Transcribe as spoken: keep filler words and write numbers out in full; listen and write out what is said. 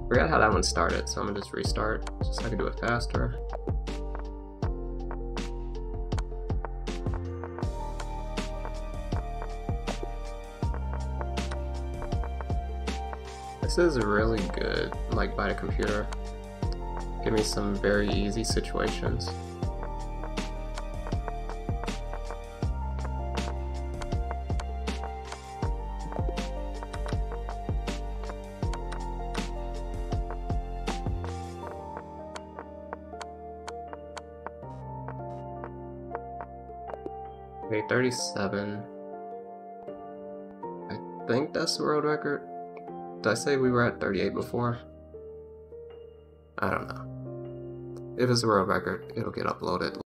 Forgot how that one started, so I'm gonna just restart just so I can do it faster. This is really good, like by the computer. Give me some very easy situations. Okay, thirty-seven. I think that's the world record. Did I say we were at thirty-eight before? I don't know. If it's a world record, it'll get uploaded.